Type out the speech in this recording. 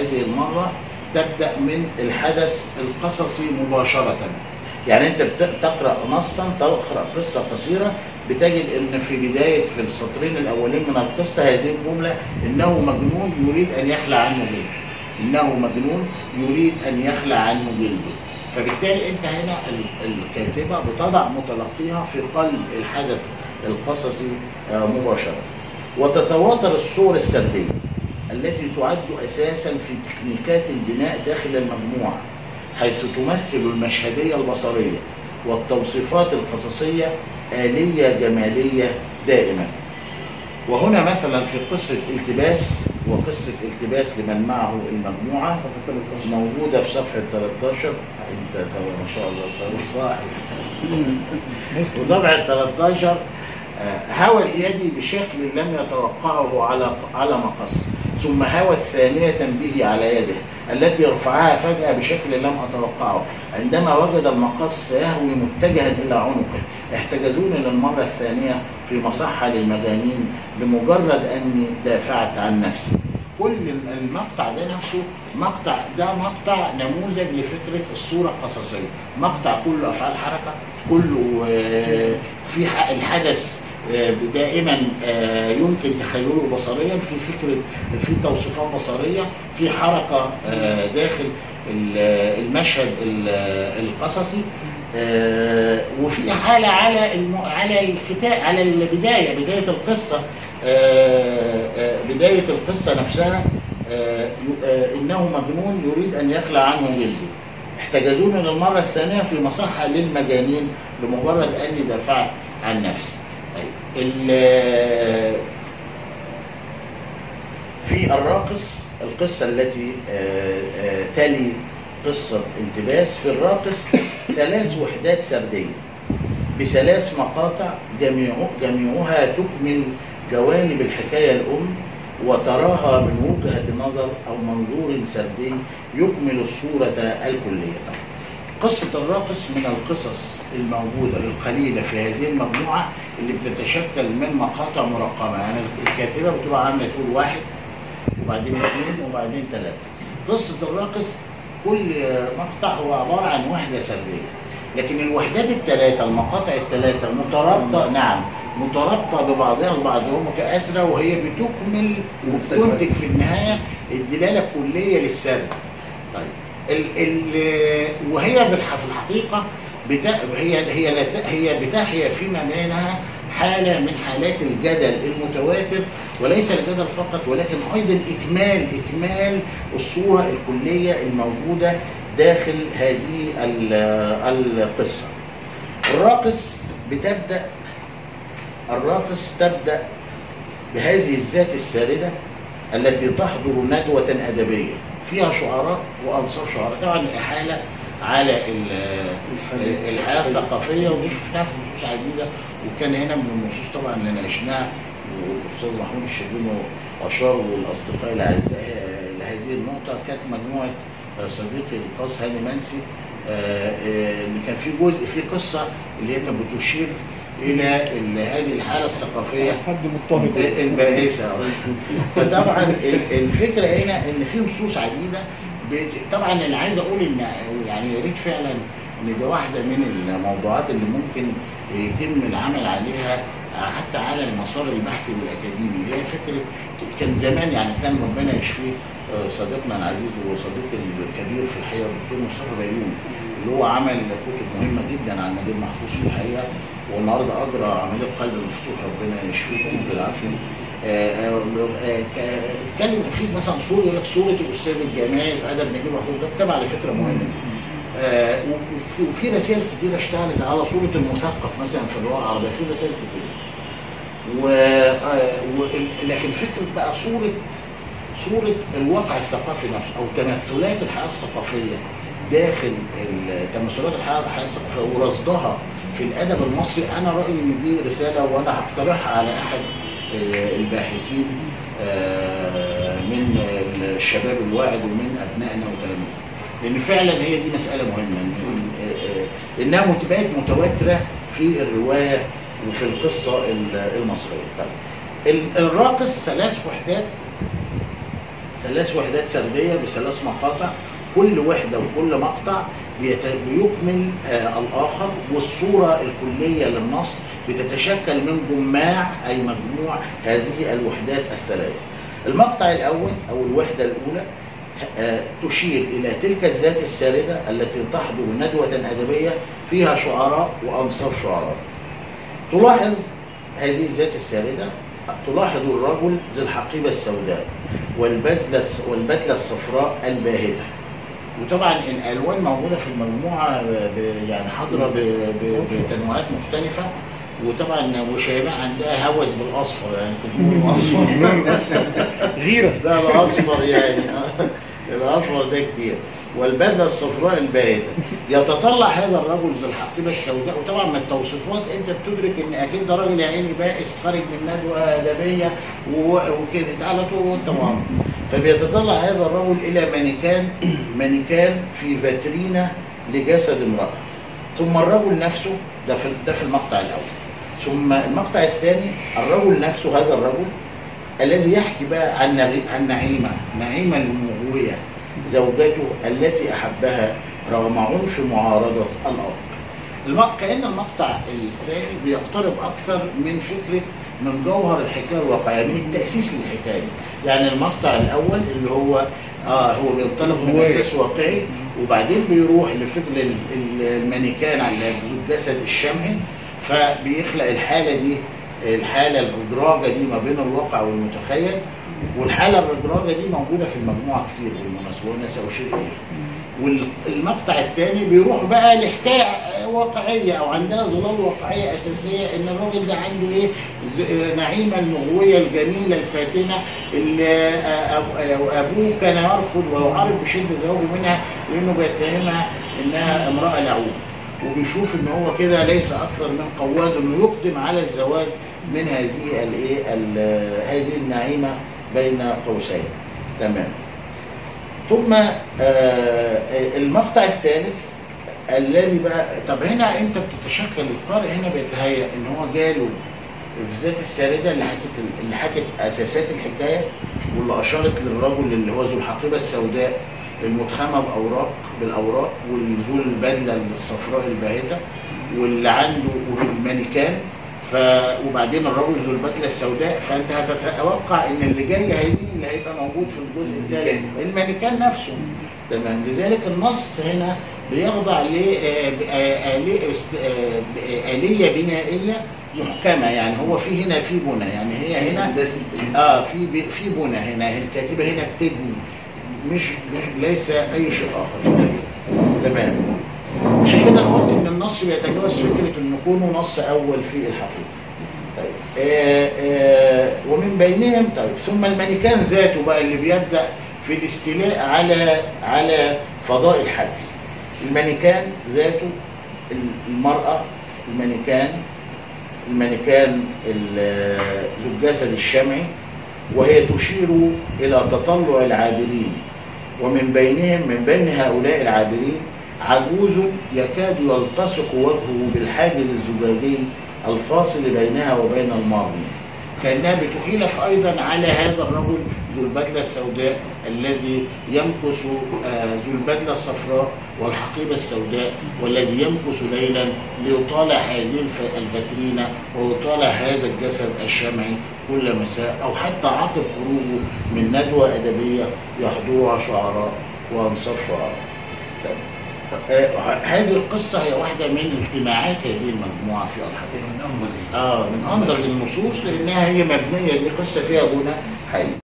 هذه المرة تبدأ من الحدث القصصي مباشرة. يعني أنت تقرأ نصا، تقرأ قصة قصيرة، بتجد أن في السطرين الأولين من القصة هذه الجملة: إنه مجنون يريد أن يخلع عنه جلده. إنه مجنون يريد أن يخلع عنه جلده. فبالتالي أنت هنا الكاتبة بتضع متلقيها في قلب الحدث القصصي مباشرة. وتتواتر الصور السردية التي تعد أساسا في تكنيكات البناء داخل المجموعة، حيث تمثل المشهدية البصرية والتوصيفات القصصية آلية جمالية دائما. وهنا مثلا في قصة التباس، وقصة التباس لمن معه المجموعة موجودة في صفحة 13. انت ما شاء الله طريق صاحي. وصفحة 13: هوت يدي بشكل لم يتوقعه على مقص، ثم هوت ثانية به على يده التي رفعها فجأة بشكل لم أتوقعه، عندما وجد المقص يهوي متجها إلى عنقه. احتجزوني للمرة الثانية في مصحة للمجانين لمجرد أني دافعت عن نفسي. كل المقطع ده نفسه مقطع نموذج لفكرة الصورة القصصية. مقطع كله أفعال حركة، كله في الحدث دائما يمكن تخيله بصريا، في فكرة، في توصيفات بصرية، في حركة داخل المشهد القصصي، وفي حالة على بداية القصة، بداية القصة نفسها: إنه مجنون يريد أن يخلع عنه جلده. احتجزوني للمرة الثانية في مصحة للمجانين لمجرد أني دافعت عن نفسي. في الراقص، القصة التي تلي قصة التباس، في الراقص 3 وحدات سردية ب3 مقاطع جميعها تكمل جوانب الحكاية الأم، وتراها من وجهة نظر أو منظور سردي يكمل الصورة الكلية. قصة الراقص من القصص الموجودة القليلة في هذه المجموعة اللي بتتشكل من مقاطع مرقمة. يعني الكاتبة بتبقى عاملة تقول 1 وبعدين 2 وبعدين 3. قصة الراقص كل مقطع هو عبارة عن وحدة سردية، لكن الوحدات ال3، المقاطع ال3 مترابطة، نعم مترابطة ببعضها البعض ومتآثرة، وهي بتكمل وتنتج في النهاية الدلالة الكلية للسرد. طيب وهي في الحقيقة هي بتحيا فيما بينها حالة من حالات الجدل المتواتر، وليس الجدل فقط ولكن أيضا إكمال الصورة الكلية الموجودة داخل هذه القصة. الراقص تبدأ بهذه الذات الساردة التي تحضر ندوة أدبية فيها شعراء وأنصار شعراء، طبعا إحالة على الحياة الثقافية، ودي شفناها في نصوص عديدة. وكان هنا من النصوص طبعا اللي ناقشناها والأستاذ محمود الشربيني وأشار والأصدقاء الأعزاء لهذه النقطة، كانت مجموعة صديقي القاص هاني منسي، اللي كان في جزء في قصة اللي هي كانت بتشير إلى هذه الحالة الثقافية حد مضطهد البائسة. فطبعا الفكرة هنا إن في نصوص عديدة. طبعا أنا عايز أقول إن يعني يا ريت فعلا إن ده واحدة من الموضوعات اللي ممكن يتم العمل عليها حتى على المسار البحثي والأكاديمي، اللي هي فكرة كان زمان، يعني كان ربنا يشفيه صديقنا العزيز وصديقي الكبير في الحقيقة الدكتور مصطفى بيومي، اللي هو عمل كتب مهمة جدا عن نجيب محفوظ في الحقيقة، والنهارده أجرى عملية قلب مفتوح ربنا يشفيه بالعافية. اتكلم في مثلا صورة، يقول لك صورة الأستاذ الجامعي في أدب نجيب محفوظ، ده كتاب على فكرة مهم. وفي رسائل كتيرة اشتغلت على صورة المثقف مثلا في اللغة العربية، في رسائل كتيرة. لكن فكرة بقى صورة الواقع الثقافي نفسه أو تمثلات الحياة الثقافية داخل تمثلات الحياة الثقافية ورصدها في الأدب المصري، أنا رأيي إن دي رسالة وأنا هقترحها على أحد الباحثين من الشباب الواعد ومن أبنائنا وتلاميذنا، لأن فعلا هي دي مسألة مهمة، إنها بقت متواترة في الرواية وفي القصة المصرية. طيب الراقص 3 وحدات 3 وحدات سرديه ب3 مقاطع، كل وحده وكل مقطع بيكمل الاخر، والصوره الكليه للنص بتتشكل من جماع اي مجموع هذه الوحدات الثلاث. المقطع الاول او الوحده الاولى تشير الى تلك الذات السارده التي تحضر ندوه ادبيه فيها شعراء وانصاف شعراء. تلاحظ هذه الذات السارده، تلاحظ الرجل ذي الحقيبه السوداء والبدله الصفراء الباهته. وطبعا الالوان موجوده في المجموعه يعني حاضره بتنوعات مختلفه. وطبعا وشيماء عندها هوس بالاصفر، يعني اللون الاصفر غيره. ده الاصفر يعني الاصفر ده كتير. والبدله الصفراء الباهته. يتطلع هذا الرجل ذو الحقيبه السوداء، وطبعا من التوصيفات انت بتدرك ان اكيد ده راجل يا عيني بائس خارج من ندوه ادبيه وكده على طول وانت معاهم. فبيتطلع هذا الرجل الى مانيكان في فاترينا لجسد امراه. ثم الرجل نفسه ده في المقطع الاول. ثم المقطع الثاني الرجل نفسه، هذا الرجل الذي يحكي بقى عن نعيمة المغوية زوجته التي أحبها رغم عنف معارضة الأب. كأن المقطع الثاني بيقترب أكثر من جوهر الحكاية الواقعية، من التأسيس للحكاية. يعني المقطع الأول اللي هو بينطلق من أساس واقعي، وبعدين بيروح لفكر المانيكان على الجسد الشمعي، فبيخلق الحالة الرجراجة دي ما بين الواقع والمتخيل. والحالة الرجراجة دي موجودة في المجموعة كتير بالمناسبة والناس أشير إليها. والمقطع الثاني بيروح بقى لحكاية واقعية أو عندها ظلال واقعية أساسية، إن الراجل ده عنده إيه؟ نعيمة المغوية الجميلة الفاتنة اللي أبوه كان يرفض ويعارض بشدة زواجه منها لأنه بيتهمها إنها امرأة لعوب، وبيشوف ان هو كده ليس اكثر من قواد انه يقدم على الزواج من هذه النعيمه بين قوسين. تمام. ثم المقطع الثالث الذي بقى، طب هنا انت بتتشكل القارئ هنا بيتهيأ ان هو جاله في ذات السارده اللي حكت اساسات الحكايه، واللي اشارت للرجل اللي هو ذو الحقيبه السوداء المتخمه بالاوراق، والذو البدله الصفراء الباهته، واللي عنده المانيكان، وبعدين الرجل ذو البدله السوداء. فانت هتتوقع ان اللي جاي اللي هيبقى موجود في الجزء الثاني المانيكان نفسه. تمام. لذلك النص هنا بيخضع لآلية بنائية محكمة. يعني هو في بنى، يعني هي هنا في بنى هنا، الكاتبة هنا بتبني، مش ليس اي شيء اخر. تمام. عشان كده انا قلت ان النص بيتجاوز فكره انه يكون نص اول في الحقيقه. طيب ومن بينهم ثم المانيكان ذاته بقى اللي بيبدا في الاستيلاء على فضاء الحج. المانيكان ذاته المراه، المانيكان ذو الجسد الشمعي، وهي تشير إلى تطلع العابرين، ومن بين هؤلاء العابرين عجوز يكاد يلتصق وجهه بالحاجز الزجاجي الفاصل بينها وبين المرمى، كأنها بتحيلك أيضا على هذا الرجل ذو البدلة السوداء الذي يمكث ذو البدلة الصفراء والحقيبة السوداء، والذي يمكث ليلا ليطالع هذه الفاترينة ويطالع هذا الجسد الشمعي كل مساء، أو حتى عقب خروجه من ندوة أدبية يحضرها شعراء وأنصاف شعراء. هذه القصة هي واحدة من اجتماعات هذه المجموعة في الحقيقة. من أنضج النصوص، لأنها هي مبنية، دي قصة فيها بناء حقيقي.